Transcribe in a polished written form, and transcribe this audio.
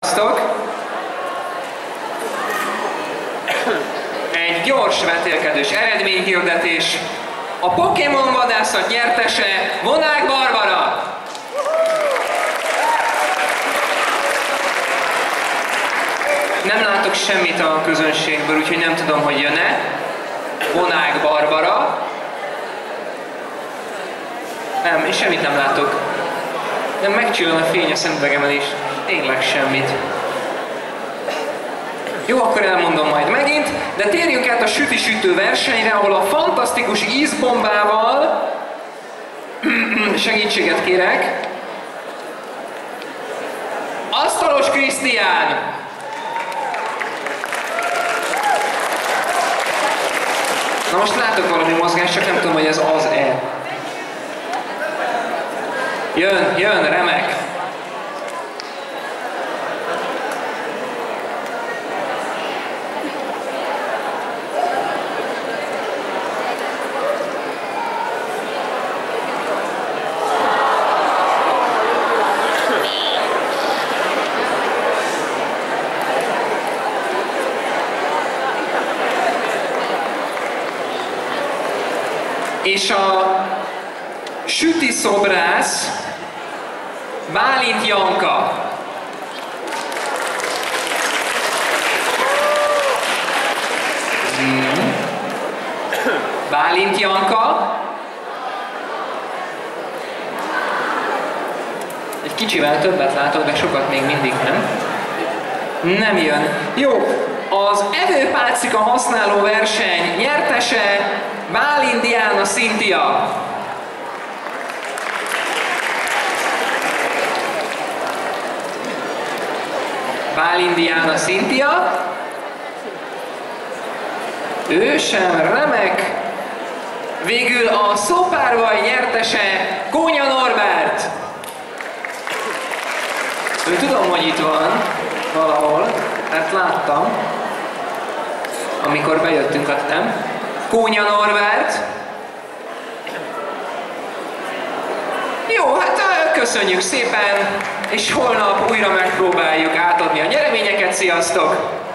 Sziasztok! Egy gyors vetélkedős eredményhirdetés. A Pokémon vadászat nyertese Vonák Barbara! Nem látok semmit a közönségből, úgyhogy nem tudom, hogy jön-e. Vonák Barbara. Nem, én semmit nem látok. Nem, megcsillan a fény a szemüvegemen is. Tényleg semmit. Jó, akkor elmondom majd megint, de térjünk át a süti-sütő versenyre, ahol a fantasztikus ízbombával segítséget kérek. Asztalos Krisztián! Na most látok valami mozgást, csak nem tudom, hogy ez az-e. Jön, remek! És a süti szobrász Bálint Janka. Bálint Janka. Egy kicsivel többet látod, de sokat még mindig nem. Nem jön. Jó, az evőpálcika használó verseny nyertese Bálint Diana Cynthia. Bálint Diana Cynthia. Ő sem remek. Végül a szópárvaj nyertese Kónya Norbert. Ő tudom, hogy itt van valahol, mert láttam, amikor bejöttünk, nem? Kónya Norbert. Jó, hát köszönjük szépen, és holnap újra megpróbáljuk átadni a nyereményeket. Sziasztok!